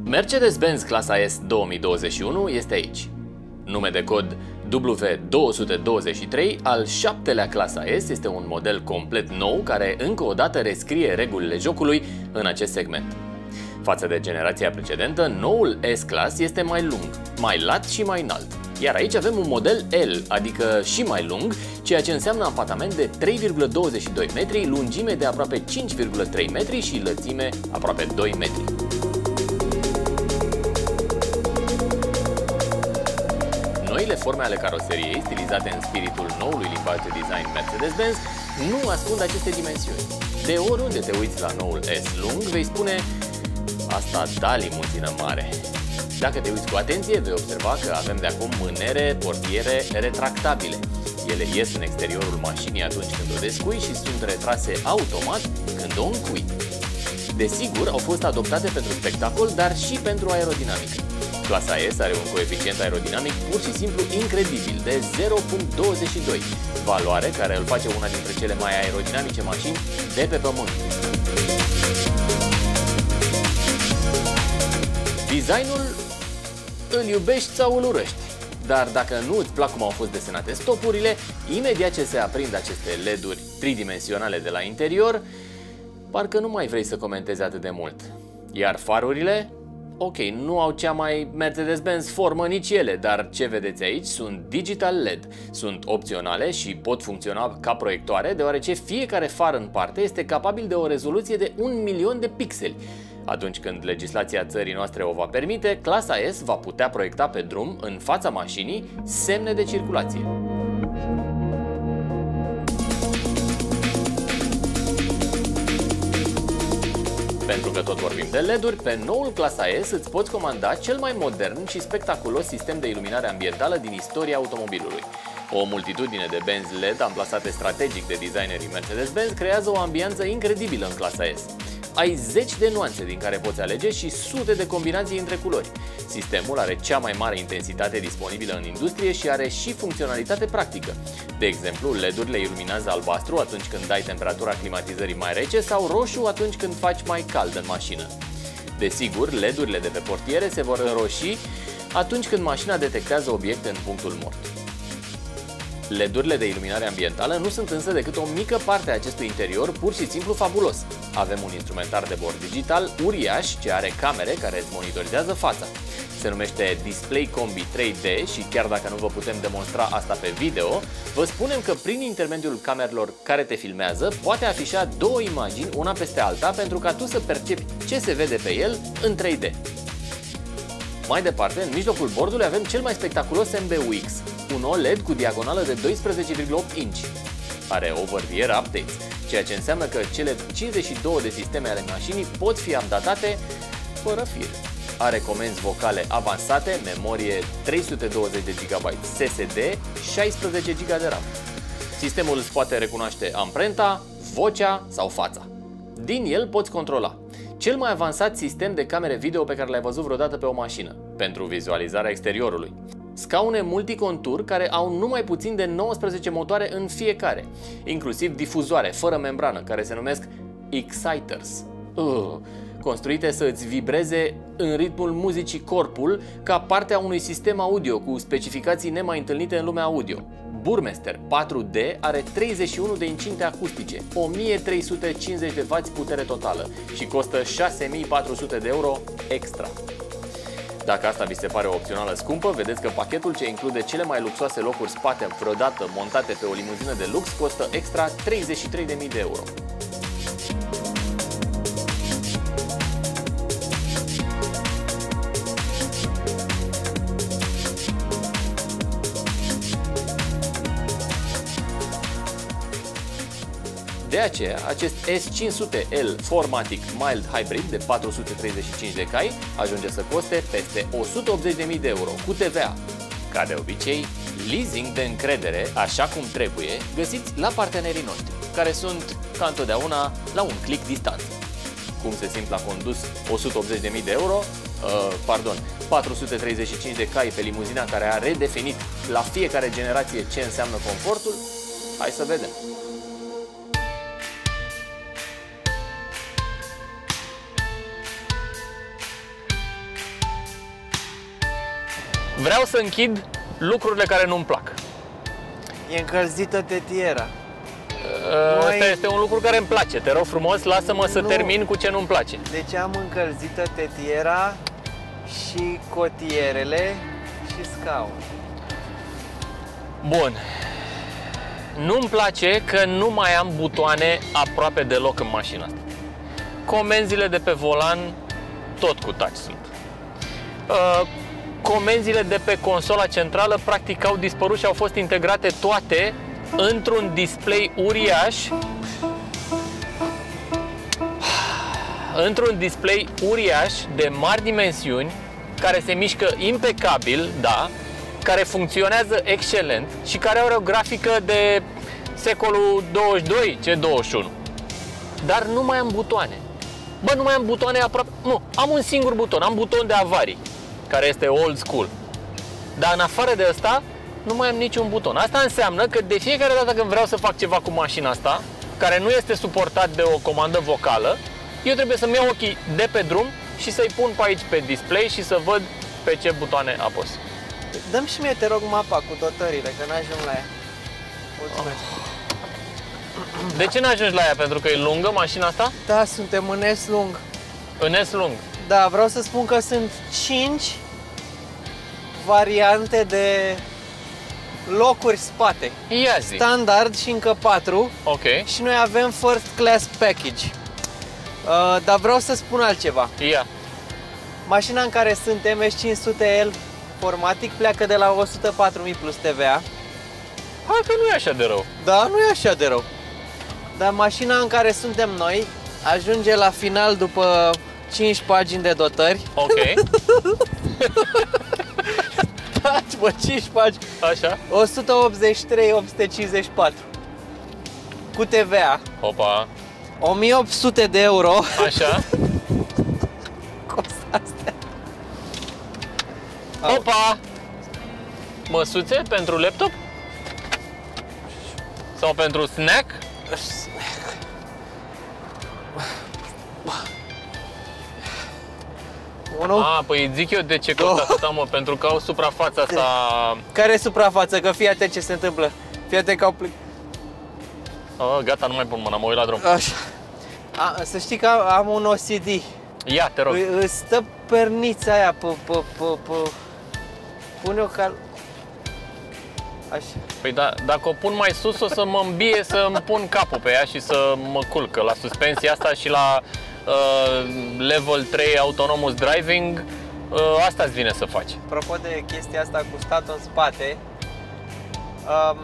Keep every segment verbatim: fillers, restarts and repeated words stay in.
Mercedes-Benz clasa S două mii douăzeci și unu este aici. Nume de cod W două sute douăzeci și trei, al șaptelea clasa S, este un model complet nou care încă o dată rescrie regulile jocului în acest segment. Față de generația precedentă, noul S-Class este mai lung, mai lat și mai înalt. Iar aici avem un model L, adică și mai lung, ceea ce înseamnă apartament de trei virgulă douăzeci și doi metri, lungime de aproape cinci virgulă trei metri și lățime aproape doi metri. Noile forme ale caroseriei, stilizate în spiritul noului limbaj de design Mercedes-Benz, nu ascund aceste dimensiuni. De oriunde te uiți la noul S lung, vei spune: asta da limuzină mare. Dacă te uiți cu atenție, vei observa că avem de acum mânere, portiere retractabile. Ele ies în exteriorul mașinii atunci când o descui și sunt retrase automat când o încui. Desigur, au fost adoptate pentru spectacol, dar și pentru aerodinamică. Clasa S are un coeficient aerodinamic pur și simplu incredibil, de zero virgulă douăzeci și doi, valoare care îl face una dintre cele mai aerodinamice mașini de pe pământ. Designul îl iubești sau îl urăști, dar dacă nu îți plac cum au fost desenate stopurile, imediat ce se aprind aceste L E D-uri tridimensionale de la interior, parcă nu mai vrei să comentezi atât de mult. Iar farurile? Ok, nu au cea mai Mercedes-Benz formă nici ele, dar ce vedeți aici sunt digital L E D. Sunt opționale și pot funcționa ca proiectoare, deoarece fiecare far în parte este capabil de o rezoluție de un milion de pixeli. Atunci când legislația țării noastre o va permite, clasa S va putea proiecta pe drum, în fața mașinii, semne de circulație. Pentru că tot vorbim de L E D-uri, pe noul clasa S îți poți comanda cel mai modern și spectaculos sistem de iluminare ambientală din istoria automobilului. O multitudine de benzi L E D amplasate strategic de designerii Mercedes-Benz creează o ambianță incredibilă în clasa S. Ai zeci de nuanțe din care poți alege și sute de combinații între culori. Sistemul are cea mai mare intensitate disponibilă în industrie și are și funcționalitate practică. De exemplu, L E D-urile iluminează albastru atunci când dai temperatura climatizării mai rece sau roșu atunci când faci mai cald în mașină. Desigur, L E D-urile de pe portiere se vor înroși atunci când mașina detectează obiecte în punctul mort. L E D-urile de iluminare ambientală nu sunt însă decât o mică parte a acestui interior pur și simplu fabulos. Avem un instrumentar de bord digital uriaș ce are camere care îți monitorizează fața. Se numește Display Combi trei D și chiar dacă nu vă putem demonstra asta pe video, vă spunem că prin intermediul camerelor care te filmează poate afișa două imagini una peste alta pentru ca tu să percepi ce se vede pe el în trei D. Mai departe, în mijlocul bordului avem cel mai spectaculos M B U X, un O L E D cu diagonală de doisprezece virgulă opt inci. Are over-the-air updates, ceea ce înseamnă că cele cincizeci și două de sisteme ale mașinii pot fi updatate fără fir. Are comenzi vocale avansate, memorie trei sute douăzeci de gigabyte S S D, șaisprezece gigabyte de RAM. Sistemul îți poate recunoaște amprenta, vocea sau fața. Din el poți controla cel mai avansat sistem de camere video pe care l-ai văzut vreodată pe o mașină, pentru vizualizarea exteriorului. Scaune multicontur care au numai puțin de nouăsprezece motoare în fiecare, inclusiv difuzoare fără membrană, care se numesc Exciters. Uh, construite să îți vibreze în ritmul muzicii corpul ca parte a unui sistem audio cu specificații nemai întâlnite în lumea audio. Burmester patru D are treizeci și unu de incinte acustice, o mie trei sute cincizeci de wați putere totală și costă șase mii patru sute de euro extra. Dacă asta vi se pare o opțională scumpă, vedeți că pachetul ce include cele mai luxoase locuri spate vreodată montate pe o limuzină de lux costă extra treizeci și trei de mii de euro. De aceea, acest S cinci sute L four matic Mild Hybrid de patru sute treizeci și cinci de cai ajunge să coste peste o sută optzeci de mii de euro cu T V A. Ca de obicei, leasing de încredere, așa cum trebuie, găsiți la partenerii noștri, care sunt, ca întotdeauna, la un click distanță. Cum se simt la condus o sută optzeci de mii de euro? Uh, pardon, patru sute treizeci și cinci de cai pe limuzina care a redefinit la fiecare generație ce înseamnă confortul? Hai să vedem! vreau să închid lucrurile care nu-mi plac. E încălzită tetiera. Asta Noi... este un lucru care îmi place. Te rog frumos, lasă-mă să Nu. termin cu ce nu-mi place. Deci am încălzită tetiera și cotierele și scaun. Bun. Nu-mi place că nu mai am butoane aproape deloc în mașina asta. Comenzile de pe volan tot cu touch sunt. Uh, comenzile de pe consola centrală practic au dispărut și au fost integrate toate într-un display uriaș într-un display uriaș de mari dimensiuni, care se mișcă impecabil, da, care funcționează excelent și care are o grafică de secolul douăzeci și doi, ce douăzeci și unu. Dar nu mai am butoane. Bă, nu mai am butoane aproape... Nu, am un singur buton, am buton de avarii, care este old school. Dar în afară de asta, nu mai am niciun buton. Asta înseamnă că de fiecare dată când vreau să fac ceva cu mașina asta, care nu este suportat de o comandă vocală, eu trebuie să-mi iau ochii de pe drum și să-i pun pe aici pe display și să văd pe ce butoane apăs. Dăm și mie, te rog, mapa cu dotările, că n-ajung la ea. Mulțumesc. De ce n-ajungi la ea? Pentru că e lungă mașina asta? Da, suntem în S lung. În S lung. Da, vreau să spun că sunt cinci variante de locuri spate. Ia zi. Standard și încă patru. Ok. Și noi avem First Class Package. Uh, dar vreau să spun altceva. Ia. Mașina în care suntem, S cinci sute L Formatic, pleacă de la o sută patru mii plus T V A. Hai că nu e așa de rău. Da, nu e așa de rău. Dar mașina în care suntem noi ajunge la final după cinci pagini de dotări. Ok. Taci, bă, cinci pagini. Așa. o sută optzeci și trei mii opt sute cincizeci și patru. Cu T V A. Opa. o mie opt sute de euro. Așa. Costă astea. Opa. Măsuțe pentru laptop? Sau pentru snack? Unu. A, păi zic eu de ce costă atâta, mă, pentru că au suprafața asta... Care e suprafață? Că fii atent ce se întâmplă. Fii atent că au plec... A, gata, nu mai pun mâna, mă uit la drum. Așa. A, să știi că am un O C D. Ia, te rog. Îi, îi stă pernița aia pe... pe, pe, pe... Pune-o cal... Așa. Păi da, dacă o pun mai sus o să mă îmbie să-mi pun capul pe ea și să mă culcă. La suspensia asta și la uh, level trei autonomous driving, uh, asta îți vine să faci. Apropo de chestia asta cu statul în spate, um,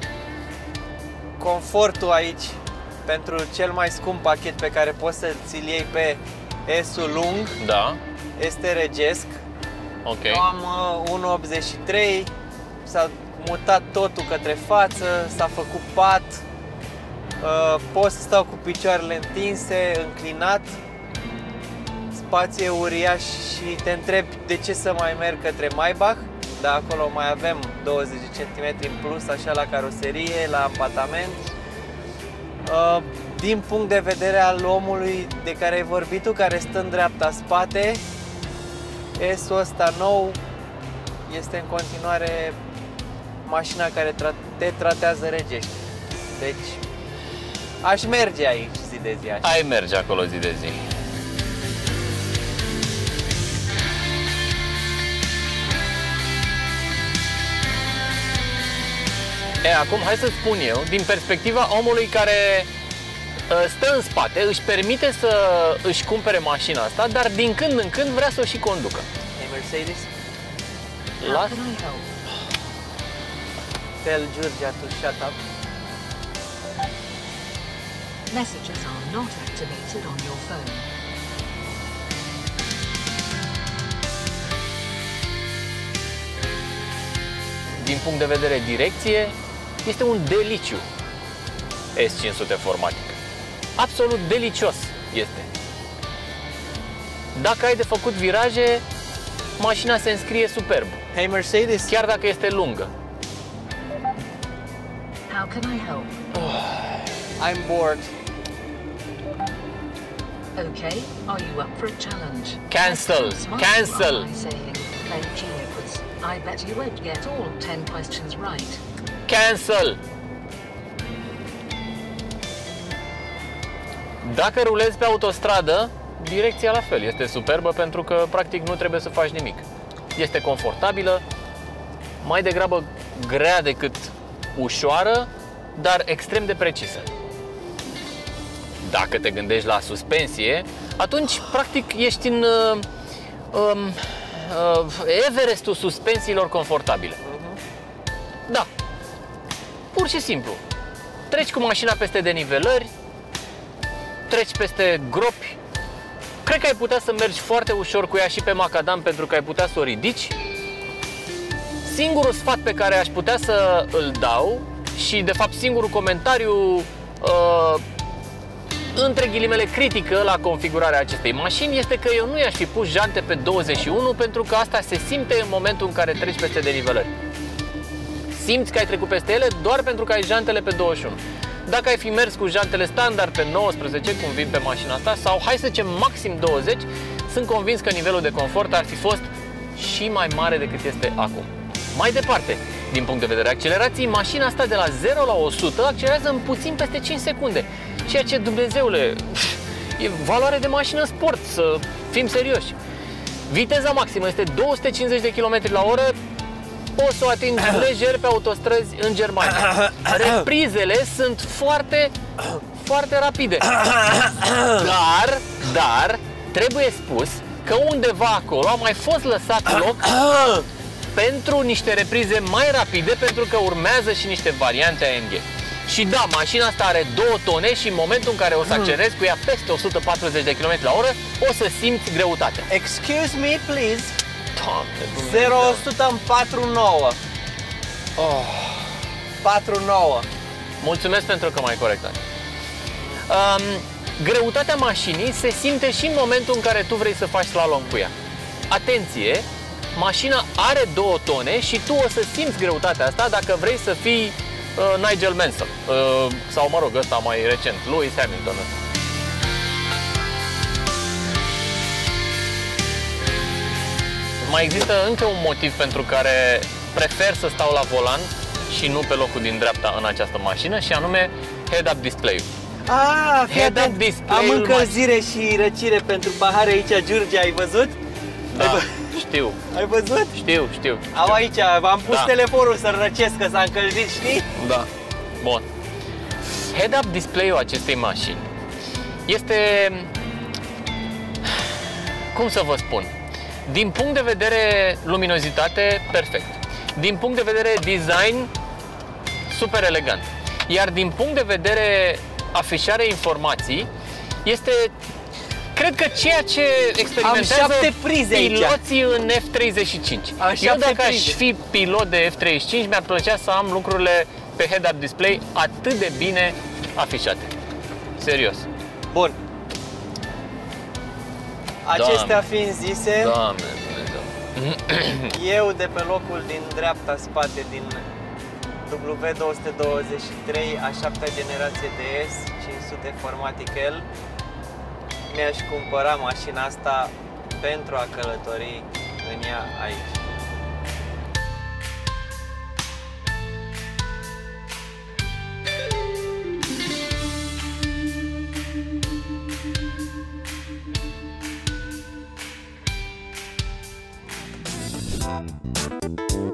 confortul aici pentru cel mai scump pachet pe care poți să ți-l iei pe S-ul lung, Da. este regesc. Ok. Eu am uh, unu virgulă optzeci și trei, s-a mutat totul către față, s-a făcut pat, uh, pot să stau cu picioarele întinse, înclinat, spație uriaș și te întrebi de ce să mai merg către Maybach, dar acolo mai avem douăzeci de centimetri în plus, așa la caroserie, la apartament. Uh, din punct de vedere al omului de care ai vorbit tu, care stă în dreapta spate, S-ul ăsta nou este în continuare mașina care tra- te tratează regește. Deci, aș merge aici zi de zi. Așa. Ai merge acolo zi de zi. E, acum hai să spun eu, din perspectiva omului care uh, stă în spate, își permite să își cumpere mașina asta, dar din când în când vrea să o și conducă. Hey Mercedes, Las? tell Georgia to shut up. Messages are not activated on your phone. Din punct de vedere direcție, este un deliciu S cinci sute Formatic. Absolut delicios este. Dacă ai de făcut viraje, mașina se înscrie superb, Hey Mercedes, chiar dacă este lungă. How can I help? I'm bored. Okay, are you up for a challenge? Cancel, Smart cancel. by saying, play Gearbox. I bet you won't get all ten questions right. Cancel! Dacă rulezi pe autostradă, direcția la fel este superbă pentru că practic nu trebuie să faci nimic. Este confortabilă, mai degrabă grea decât ușoară, dar extrem de precisă. Dacă te gândești la suspensie, atunci practic ești în uh, um, uh, Everestul suspensiilor confortabile. Da, pur și simplu. Treci cu mașina peste denivelări, treci peste gropi. Cred că ai putea să mergi foarte ușor cu ea și pe macadam pentru că ai putea să o ridici. Singurul sfat pe care aș putea să îl dau și de fapt singurul comentariu uh, între ghilimele critică la configurarea acestei mașini este că eu nu i-aș fi pus jante pe douăzeci și unu pentru că asta se simte în momentul în care treci peste denivelări. Simți că ai trecut peste ele doar pentru că ai jantele pe douăzeci și unu. Dacă ai fi mers cu jantele standard pe nouăsprezece, cum vin pe mașina asta, sau hai să zicem maxim douăzeci, sunt convins că nivelul de confort ar fi fost și mai mare decât este acum. Mai departe, din punct de vedere accelerației, mașina asta de la zero la o sută accelerează în puțin peste cinci secunde. Ceea ce, Dumnezeule, e valoare de mașină sport, să fim serioși. Viteza maximă este două sute cincizeci de kilometri la oră, poți să o atingi lejer pe autostrăzi în Germania. Reprizele sunt foarte, foarte rapide. Dar, dar, trebuie spus că undeva acolo a mai fost lăsat loc pentru niște reprize mai rapide, pentru că urmează și niște variante A M G. Și da, mașina asta are două tone și în momentul în care o să accelerezi cu ea peste o sută patruzeci de kilometri la oră, o să simți greutatea. Excuse me, please. Doamne, zero la o sută în patru virgulă nouă. Oh, patru virgulă nouă. Mulțumesc pentru că m-ai corectat. Um, greutatea mașinii se simte și în momentul în care tu vrei să faci slalom cu ea. Atenție, mașina are două tone și tu o să simți greutatea asta dacă vrei să fii uh, Nigel Mansell uh, sau, mă rog, ăsta mai recent, Lewis Hamilton. Mai există încă un motiv pentru care prefer să stau la volan și nu pe locul din dreapta în această mașină, și anume head-up display-ul. Ah, fii Head-up atent. display-ul Am încălzire și răcire pentru pahare aici, Giurgia, ai văzut? Da, Ai, vă... știu, ai văzut? știu, știu. Au aici, am pus Da. telefonul să-l răcesc, că s-a încălzit, știi? Da. Bun. Head-up display-ul acestei mașini este, cum să vă spun, din punct de vedere luminozitate, perfect. Din punct de vedere design, super elegant. Iar din punct de vedere afișare informații, este, cred că ceea ce experimentează Am șapte prize aici. piloții în F treizeci și cinci. Am Eu șapte dacă aș prize. fi pilot de F treizeci și cinci, mi-ar plăcea să am lucrurile pe head-up display atât de bine afișate. Serios. Bun. Acestea fiind zise, Doamne Dumnezeu. eu de pe locul din dreapta spate din W două douăzeci și trei, a șaptea generație D S cinci sute Formatic L, mi-aș cumpăra mașina asta pentru a călători în ea aici. Thank